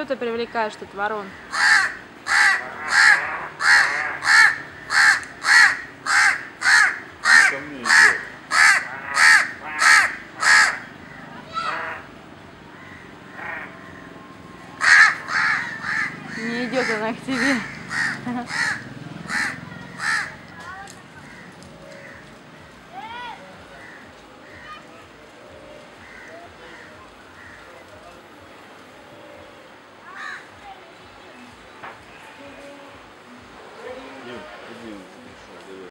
Что ты привлекаешь тут ворон? Она ко мне идет. Не идет она к тебе.